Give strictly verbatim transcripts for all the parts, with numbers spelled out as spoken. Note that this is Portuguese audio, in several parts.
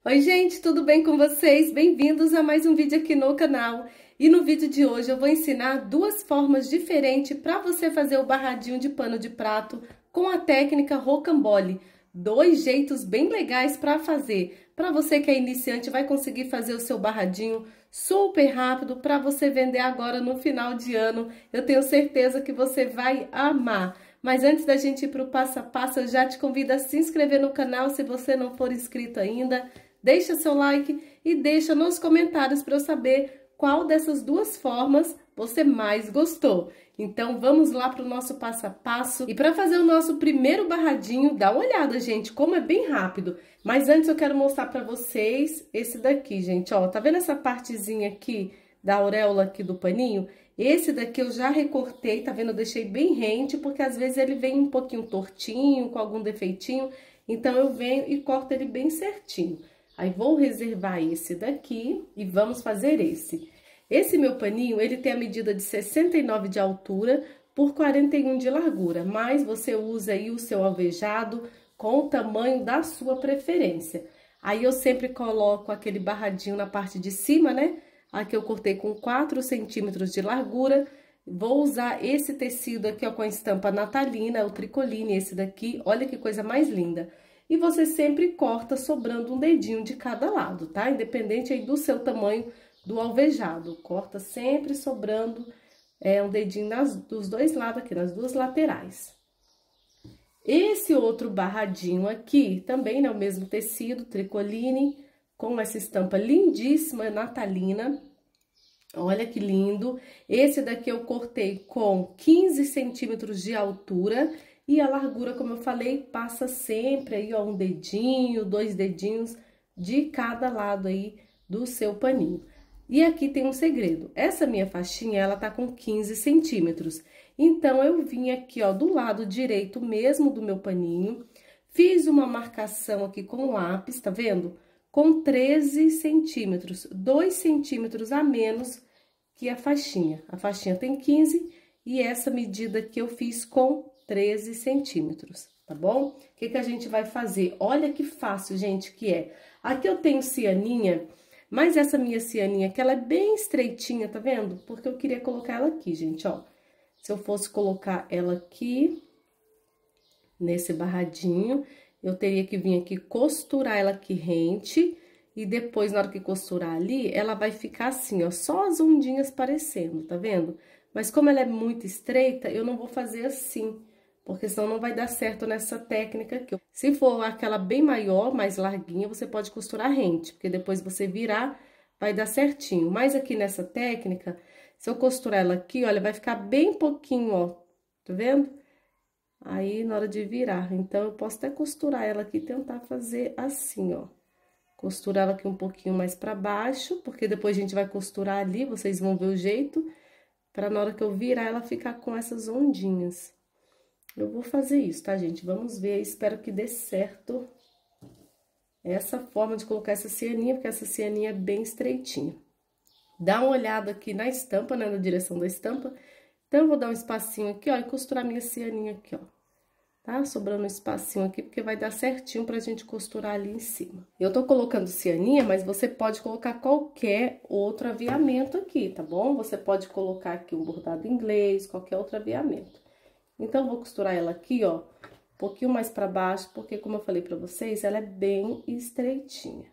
Oi, gente, tudo bem com vocês? Bem-vindos a mais um vídeo aqui no canal. E no vídeo de hoje eu vou ensinar duas formas diferentes para você fazer o barradinho de pano de prato com a técnica rocambole. Dois jeitos bem legais para fazer. Para você que é iniciante, vai conseguir fazer o seu barradinho super rápido para você vender agora no final de ano. Eu tenho certeza que você vai amar. Mas antes da gente ir para o passo a passo, eu já te convido a se inscrever no canal se você não for inscrito ainda. Deixa seu like e deixa nos comentários para eu saber qual dessas duas formas você mais gostou. Então, vamos lá para o nosso passo a passo. E para fazer o nosso primeiro barradinho, dá uma olhada, gente, como é bem rápido. Mas antes eu quero mostrar para vocês esse daqui, gente, ó. Tá vendo essa partezinha aqui da auréola aqui do paninho? Esse daqui eu já recortei, tá vendo? Eu deixei bem rente, porque às vezes ele vem um pouquinho tortinho, com algum defeitinho. Então, eu venho e corto ele bem certinho. Aí, vou reservar esse daqui e vamos fazer esse. Esse meu paninho, ele tem a medida de sessenta e nove de altura por quarenta e um de largura, mas você usa aí o seu alvejado com o tamanho da sua preferência. Aí, eu sempre coloco aquele barradinho na parte de cima, né? Aqui eu cortei com quatro centímetros de largura. Vou usar esse tecido aqui, ó, com a estampa natalina, o tricoline, esse daqui. Olha que coisa mais linda. E você sempre corta sobrando um dedinho de cada lado, tá? Independente aí do seu tamanho do alvejado. Corta sempre sobrando é, um dedinho nas, dos dois lados aqui, nas duas laterais. Esse outro barradinho aqui, também é o mesmo tecido, tricoline, com essa estampa lindíssima, natalina. Olha que lindo. Esse daqui eu cortei com quinze centímetros de altura. E a largura, como eu falei, passa sempre aí, ó, um dedinho, dois dedinhos de cada lado aí do seu paninho. E aqui tem um segredo. Essa minha faixinha, ela tá com quinze centímetros. Então, eu vim aqui, ó, do lado direito mesmo do meu paninho, fiz uma marcação aqui com lápis, tá vendo? Com treze centímetros, dois centímetros a menos que a faixinha. A faixinha tem quinze e essa medida aqui eu fiz com treze centímetros, tá bom? O que que a gente vai fazer? Olha que fácil, gente, que é. Aqui eu tenho cianinha, mas essa minha cianinha aqui, ela é bem estreitinha, tá vendo? Porque eu queria colocar ela aqui, gente, ó. Se eu fosse colocar ela aqui, nesse barradinho, eu teria que vir aqui costurar ela aqui rente, e depois, na hora que costurar ali, ela vai ficar assim, ó, só as ondinhas aparecendo, tá vendo? Mas como ela é muito estreita, eu não vou fazer assim, porque senão não vai dar certo nessa técnica aqui. Se for aquela bem maior, mais larguinha, você pode costurar rente, porque depois você virar, vai dar certinho. Mas aqui nessa técnica, se eu costurar ela aqui, olha, vai ficar bem pouquinho, ó, tá vendo? Aí, na hora de virar, então, eu posso até costurar ela aqui e tentar fazer assim, ó. Costurar ela aqui um pouquinho mais pra baixo, porque depois a gente vai costurar ali, vocês vão ver o jeito, pra na hora que eu virar, ela ficar com essas ondinhas. Eu vou fazer isso, tá, gente? Vamos ver, espero que dê certo essa forma de colocar essa cianinha, porque essa cianinha é bem estreitinha. Dá uma olhada aqui na estampa, né, na direção da estampa. Então, eu vou dar um espacinho aqui, ó, e costurar minha cianinha aqui, ó. Tá? Sobrando um espacinho aqui, porque vai dar certinho pra gente costurar ali em cima. Eu tô colocando cianinha, mas você pode colocar qualquer outro aviamento aqui, tá bom? Você pode colocar aqui um bordado inglês, qualquer outro aviamento. Então, eu vou costurar ela aqui, ó, um pouquinho mais pra baixo, porque, como eu falei pra vocês, ela é bem estreitinha.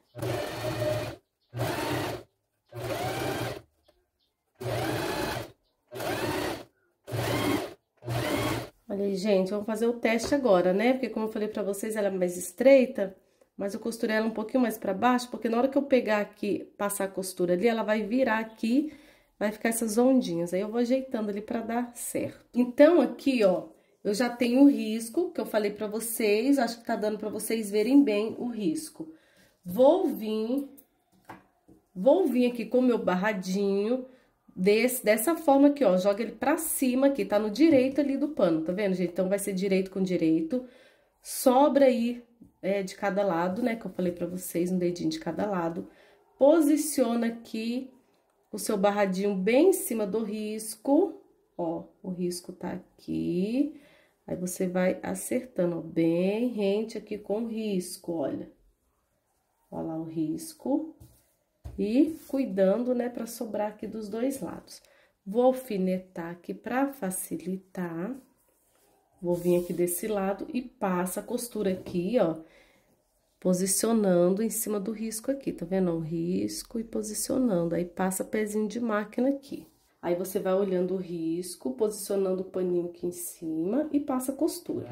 Olha aí, gente, vamos fazer o teste agora, né? Porque, como eu falei pra vocês, ela é mais estreita, mas eu costurei ela um pouquinho mais pra baixo, porque na hora que eu pegar aqui, passar a costura ali, ela vai virar aqui, vai ficar essas ondinhas. Aí, eu vou ajeitando ali pra dar certo. Então, aqui, ó, eu já tenho o risco, que eu falei pra vocês, acho que tá dando pra vocês verem bem o risco. Vou vir, vou vir aqui com o meu barradinho, Desse, dessa forma aqui, ó, joga ele pra cima aqui, tá no direito ali do pano, tá vendo, gente? Então, vai ser direito com direito, sobra aí é, de cada lado, né, que eu falei pra vocês, um dedinho de cada lado. Posiciona aqui o seu barradinho bem em cima do risco, ó, o risco tá aqui. Aí, você vai acertando, ó, bem rente aqui com o risco, olha. Ó lá o risco. E cuidando, né, pra sobrar aqui dos dois lados. Vou alfinetar aqui pra facilitar. Vou vir aqui desse lado e passa a costura aqui, ó, posicionando em cima do risco aqui, tá vendo? O risco e posicionando, aí passa pezinho de máquina aqui. Aí, você vai olhando o risco, posicionando o paninho aqui em cima e passa a costura.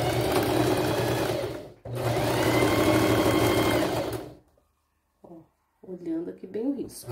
Ó, olhando aqui bem o risco.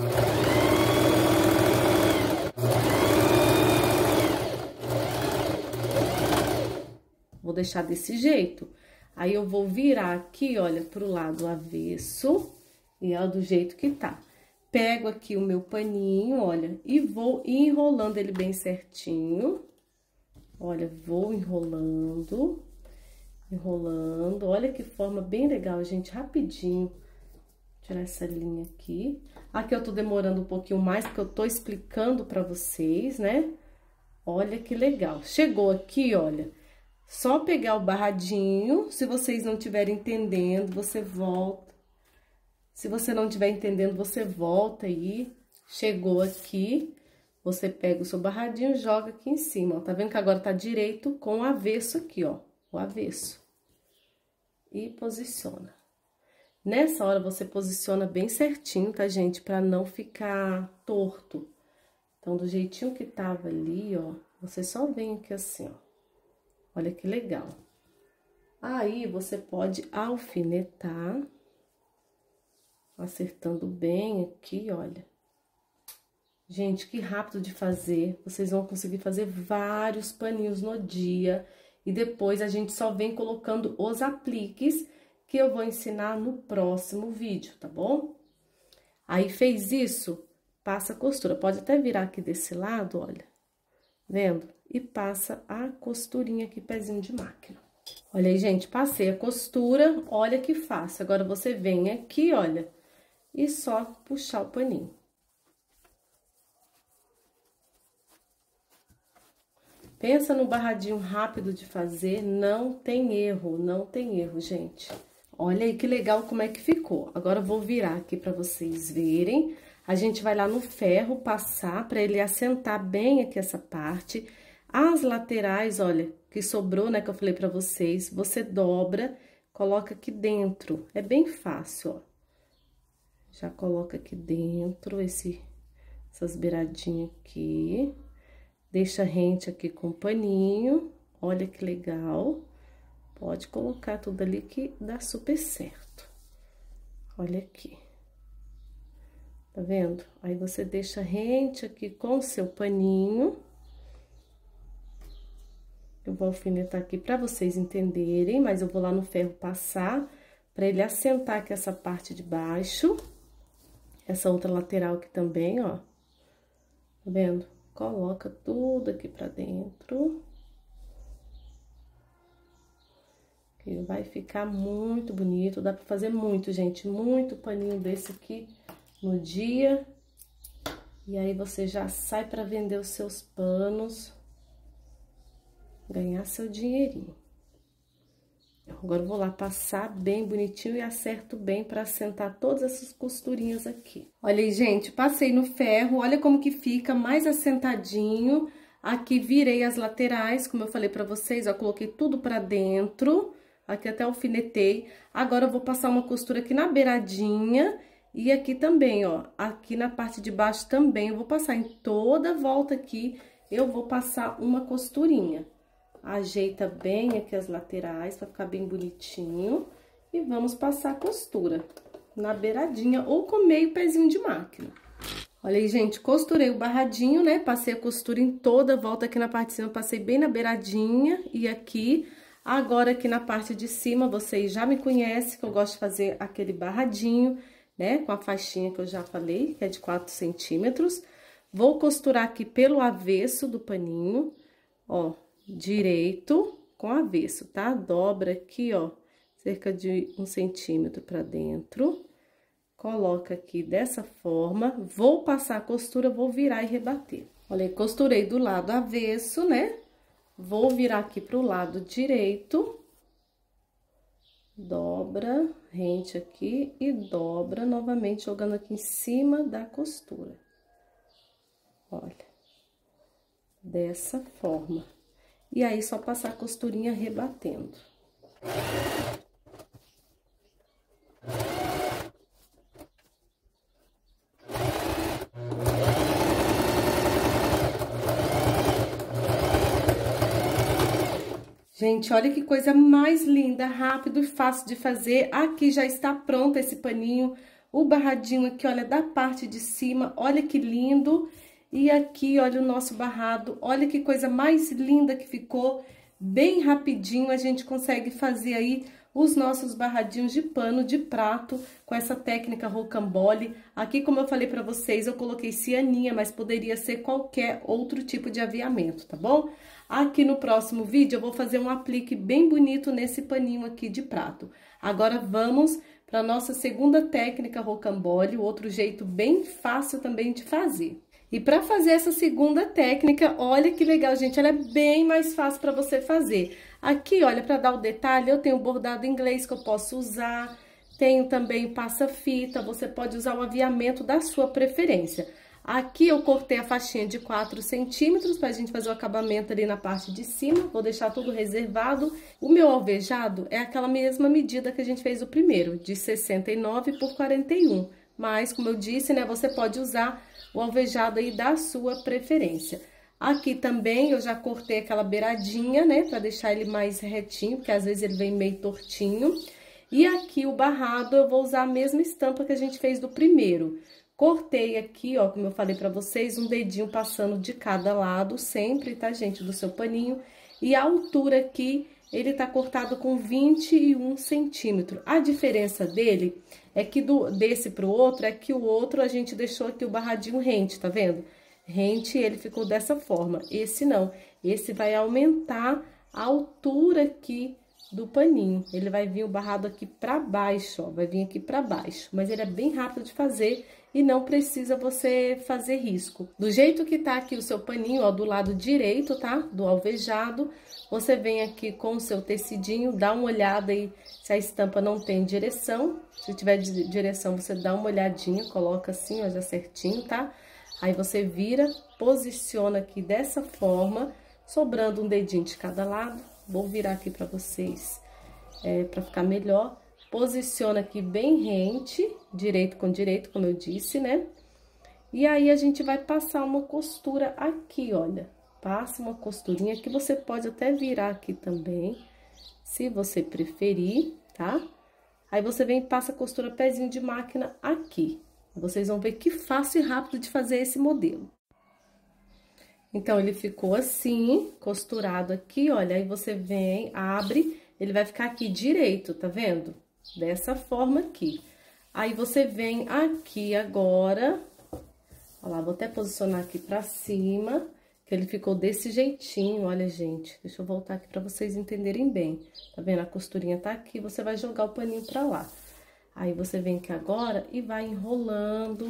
Vou deixar desse jeito. Aí, eu vou virar aqui, olha, pro lado avesso, e é do jeito que tá. Pego aqui o meu paninho, olha, e vou enrolando ele bem certinho. Olha, vou enrolando, enrolando. Olha que forma bem legal, gente, rapidinho. Tirar essa linha aqui. Aqui eu tô demorando um pouquinho mais, porque eu tô explicando pra vocês, né? Olha que legal. Chegou aqui, olha, só pegar o barradinho. Se vocês não estiverem entendendo, você volta. Se você não estiver entendendo, você volta aí. Chegou aqui, você pega o seu barradinho e joga aqui em cima, ó. Tá vendo que agora tá direito com o avesso aqui, ó. O avesso. E posiciona. Nessa hora, você posiciona bem certinho, tá, gente? Pra não ficar torto. Então, do jeitinho que tava ali, ó, você só vem aqui assim, ó. Olha que legal. Aí, você pode alfinetar. Acertando bem aqui, olha. Gente, que rápido de fazer. Vocês vão conseguir fazer vários paninhos no dia. E depois a gente só vem colocando os apliques que eu vou ensinar no próximo vídeo, tá bom? Aí, fez isso, passa a costura. Pode até virar aqui desse lado, olha. Vendo? E passa a costurinha aqui, pezinho de máquina. Olha aí, gente, passei a costura. Olha que fácil. Agora, você vem aqui, olha. E só puxar o paninho. Pensa no barradinho rápido de fazer, não tem erro, não tem erro, gente. Olha aí que legal como é que ficou. Agora, eu vou virar aqui pra vocês verem. A gente vai lá no ferro passar pra ele assentar bem aqui essa parte. As laterais, olha, que sobrou, né, que eu falei pra vocês, você dobra, coloca aqui dentro. É bem fácil, ó. Já coloca aqui dentro esse, essas beiradinhas aqui. Deixa rente aqui com o paninho. Olha que legal. Pode colocar tudo ali que dá super certo. Olha aqui. Tá vendo? Aí, você deixa rente aqui com o seu paninho. Eu vou alfinetar aqui pra vocês entenderem, mas eu vou lá no ferro passar pra ele assentar aqui essa parte de baixo. Essa outra lateral aqui também, ó. Tá vendo? Coloca tudo aqui pra dentro. E vai ficar muito bonito. Dá pra fazer muito, gente. Muito paninho desse aqui no dia. E aí, você já sai pra vender os seus panos. Ganhar seu dinheirinho. Agora, eu vou lá passar bem bonitinho e acerto bem pra assentar todas essas costurinhas aqui. Olha aí, gente, passei no ferro, olha como que fica mais assentadinho. Aqui, virei as laterais, como eu falei pra vocês, ó, coloquei tudo pra dentro. Aqui até alfinetei. Agora, eu vou passar uma costura aqui na beiradinha e aqui também, ó. Aqui na parte de baixo também, eu vou passar em toda a volta aqui, eu vou passar uma costurinha. Ajeita bem aqui as laterais pra ficar bem bonitinho. E vamos passar a costura na beiradinha ou com meio pezinho de máquina. Olha aí, gente, costurei o barradinho, né? Passei a costura em toda a volta aqui na parte de cima, passei bem na beiradinha e aqui. Agora, aqui na parte de cima, vocês já me conhecem, que eu gosto de fazer aquele barradinho, né? Com a faixinha que eu já falei, que é de quatro centímetros. Vou costurar aqui pelo avesso do paninho, ó. Direito com avesso, tá? Dobra aqui, ó, cerca de um centímetro pra dentro. Coloca aqui dessa forma. Vou passar a costura, vou virar e rebater. Olha aí, costurei do lado avesso, né? Vou virar aqui pro lado direito. dobra, rente aqui e dobra novamente, jogando aqui em cima da costura. Olha, dessa forma. E aí, só passar a costurinha rebatendo. Gente, olha que coisa mais linda, rápido e fácil de fazer. Aqui já está pronto esse paninho, o barradinho aqui, olha, da parte de cima, olha que lindo. E aqui, olha o nosso barrado, olha que coisa mais linda que ficou. Bem rapidinho a gente consegue fazer aí os nossos barradinhos de pano de prato com essa técnica rocambole. Aqui, como eu falei pra vocês, eu coloquei cianinha, mas poderia ser qualquer outro tipo de aviamento, tá bom? Aqui no próximo vídeo eu vou fazer um aplique bem bonito nesse paninho aqui de prato. Agora vamos para nossa segunda técnica rocambole, o outro jeito bem fácil também de fazer. E para fazer essa segunda técnica, olha que legal, gente, ela é bem mais fácil para você fazer. Aqui, olha, para dar o detalhe, eu tenho bordado inglês que eu posso usar, tenho também passa-fita, você pode usar o aviamento da sua preferência. Aqui eu cortei a faixinha de quatro centímetros pra gente fazer o acabamento ali na parte de cima, vou deixar tudo reservado. O meu alvejado é aquela mesma medida que a gente fez o primeiro, de sessenta e nove por quarenta e um. Mas, como eu disse, né, você pode usar o alvejado aí da sua preferência. Aqui também eu já cortei aquela beiradinha, né, pra deixar ele mais retinho, porque às vezes ele vem meio tortinho. E aqui o barrado eu vou usar a mesma estampa que a gente fez do primeiro. Cortei aqui, ó, como eu falei pra vocês, um dedinho passando de cada lado, sempre, tá, gente, do seu paninho. E a altura aqui, ele tá cortado com vinte e um centímetros. A diferença dele é que do, desse pro outro, é que o outro a gente deixou aqui o barradinho rente, tá vendo? Rente, ele ficou dessa forma. Esse não, esse vai aumentar a altura aqui do paninho. Ele vai vir o barrado aqui pra baixo, ó, vai vir aqui pra baixo. Mas ele é bem rápido de fazer e não precisa você fazer risco. Do jeito que tá aqui o seu paninho, ó, do lado direito, tá? Do alvejado, você vem aqui com o seu tecidinho, dá uma olhada aí se a estampa não tem direção. Se tiver direção, você dá uma olhadinha, coloca assim, ó, já certinho, tá? Aí você vira, posiciona aqui dessa forma, sobrando um dedinho de cada lado. Vou virar aqui pra vocês, é, pra ficar melhor. Posiciona aqui bem rente, direito com direito, como eu disse, né? E aí, a gente vai passar uma costura aqui, olha. Passa uma costurinha que você pode até virar aqui também, se você preferir, tá? Aí, você vem e passa a costura pezinho de máquina aqui. Vocês vão ver que fácil e rápido de fazer esse modelo. Então, ele ficou assim, costurado aqui, olha, aí você vem, abre, ele vai ficar aqui direito, tá vendo? Dessa forma aqui. Aí, você vem aqui agora, olha lá, vou até posicionar aqui pra cima, que ele ficou desse jeitinho, olha, gente. Deixa eu voltar aqui pra vocês entenderem bem. Tá vendo? A costurinha tá aqui, você vai jogar o paninho pra lá. Aí, você vem aqui agora e vai enrolando.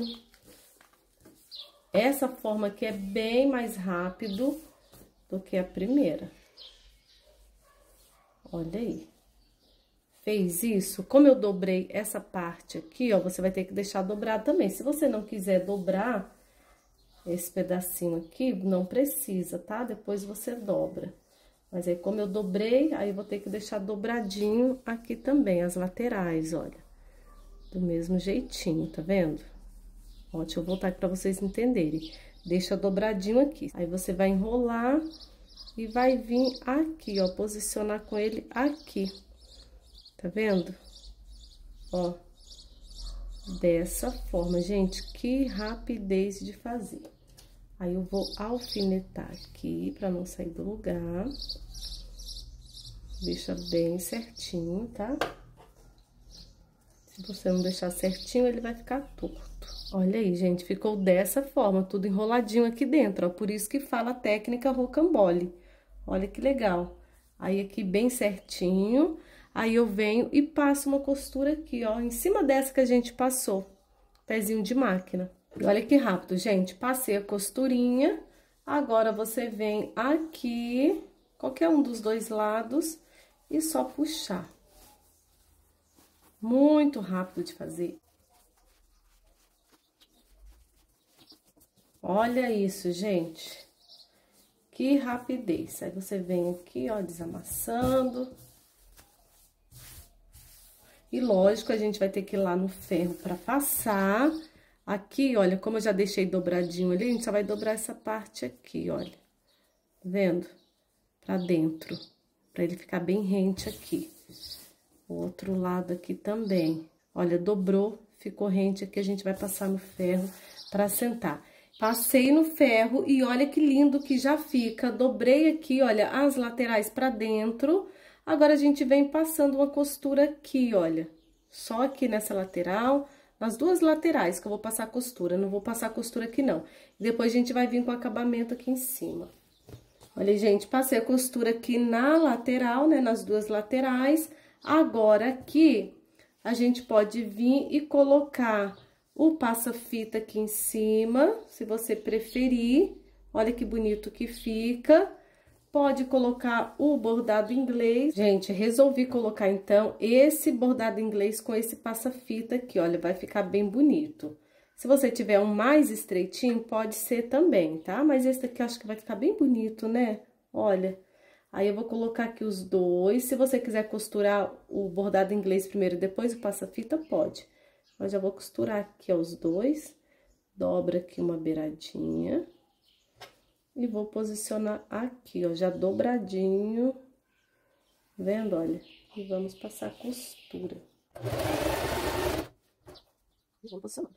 Essa forma aqui é bem mais rápido do que a primeira. Olha aí. Fez isso? Como eu dobrei essa parte aqui, ó, você vai ter que deixar dobrado também. Se você não quiser dobrar esse pedacinho aqui, não precisa, tá? Depois você dobra. Mas aí, como eu dobrei, aí eu vou ter que deixar dobradinho aqui também, as laterais, olha. Do mesmo jeitinho, tá vendo? Ó, deixa eu voltar aqui pra vocês entenderem. Deixa dobradinho aqui. Aí, você vai enrolar e vai vir aqui, ó, posicionar com ele aqui. Tá vendo? Ó, dessa forma, gente, que rapidez de fazer. Aí, eu vou alfinetar aqui pra não sair do lugar. Deixa bem certinho, tá? Se você não deixar certinho, ele vai ficar torto. Olha aí, gente, ficou dessa forma, tudo enroladinho aqui dentro, ó. Por isso que fala a técnica rocambole. Olha que legal. Aí, aqui bem certinho. Aí, eu venho e passo uma costura aqui, ó, em cima dessa que a gente passou. Pezinho de máquina. Olha que rápido, gente. Passei a costurinha. Agora, você vem aqui, qualquer um dos dois lados, e só puxar. Muito rápido de fazer. Olha isso, gente. Que rapidez. Aí você vem aqui, ó, desamassando. E lógico, a gente vai ter que ir lá no ferro pra passar. Aqui, olha, como eu já deixei dobradinho ali, a gente só vai dobrar essa parte aqui, olha. Tá vendo? Pra dentro. Pra ele ficar bem rente aqui. O outro lado aqui também. Olha, dobrou, ficou rente aqui, a gente vai passar no ferro pra assentar. Passei no ferro e olha que lindo que já fica. Dobrei aqui, olha, as laterais pra dentro. Agora, a gente vem passando uma costura aqui, olha. Só aqui nessa lateral, nas duas laterais que eu vou passar costura. Não vou passar costura aqui, não. Depois, a gente vai vir com o acabamento aqui em cima. Olha, gente, passei a costura aqui na lateral, né, nas duas laterais. Agora, aqui, a gente pode vir e colocar o passa-fita aqui em cima, se você preferir. Olha que bonito que fica. Pode colocar o bordado inglês. Gente, resolvi colocar, então, esse bordado inglês com esse passa-fita aqui, olha, vai ficar bem bonito. Se você tiver um mais estreitinho, pode ser também, tá? Mas esse daqui eu acho que vai ficar bem bonito, né? Olha, aí eu vou colocar aqui os dois. Se você quiser costurar o bordado inglês primeiro e depois o passa-fita, pode. Eu já vou costurar aqui, ó, os dois. Dobra aqui uma beiradinha. E vou posicionar aqui, ó, já dobradinho. Vendo, olha? E vamos passar a costura. Vamos posicionando.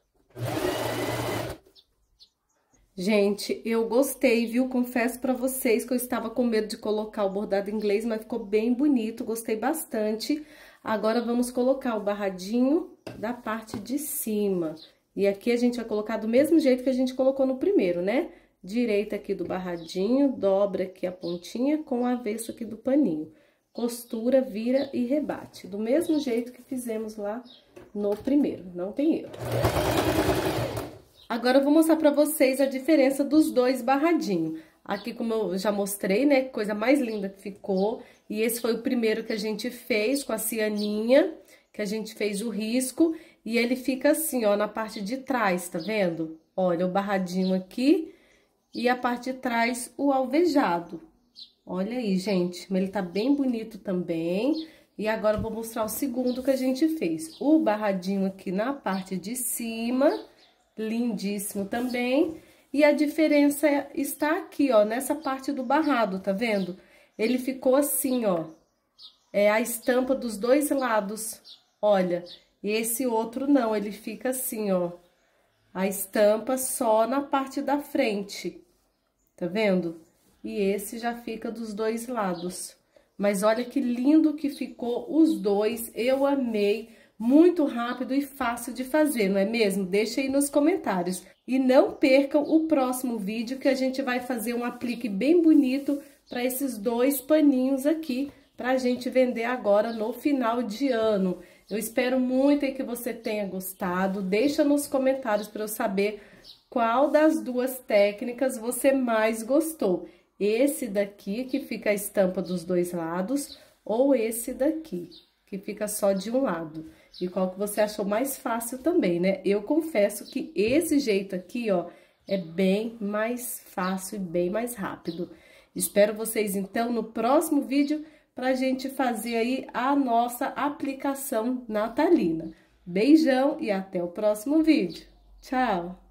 Gente, eu gostei, viu? Confesso pra vocês que eu estava com medo de colocar o bordado inglês, mas ficou bem bonito, gostei bastante. Agora, vamos colocar o barradinho da parte de cima. E aqui a gente vai colocar do mesmo jeito que a gente colocou no primeiro, né? Direita aqui do barradinho, dobra aqui a pontinha com o avesso aqui do paninho. Costura, vira e rebate. Do mesmo jeito que fizemos lá no primeiro, não tem erro. Agora, eu vou mostrar pra vocês a diferença dos dois barradinhos. Aqui, como eu já mostrei, né, que coisa mais linda que ficou. E esse foi o primeiro que a gente fez com a cianinha, que a gente fez o risco. E ele fica assim, ó, na parte de trás, tá vendo? Olha, o barradinho aqui e a parte de trás, o alvejado. Olha aí, gente, ele tá bem bonito também. E agora, eu vou mostrar o segundo que a gente fez. O barradinho aqui na parte de cima, lindíssimo também. E a diferença está aqui, ó, nessa parte do barrado, tá vendo? Ele ficou assim, ó, é a estampa dos dois lados, olha. E esse outro não, ele fica assim, ó, a estampa só na parte da frente, tá vendo? E esse já fica dos dois lados. Mas olha que lindo que ficou os dois, eu amei, muito rápido e fácil de fazer, não é mesmo? Deixa aí nos comentários. E não percam o próximo vídeo que a gente vai fazer um aplique bem bonito para esses dois paninhos aqui, pra gente vender agora no final de ano. Eu espero muito aí que você tenha gostado, deixa nos comentários para eu saber qual das duas técnicas você mais gostou. Esse daqui, que fica a estampa dos dois lados, ou esse daqui, que fica só de um lado. E qual que você achou mais fácil também, né? Eu confesso que esse jeito aqui, ó, é bem mais fácil e bem mais rápido. Espero vocês, então, no próximo vídeo, pra gente fazer aí a nossa aplicação natalina. Beijão e até o próximo vídeo. Tchau!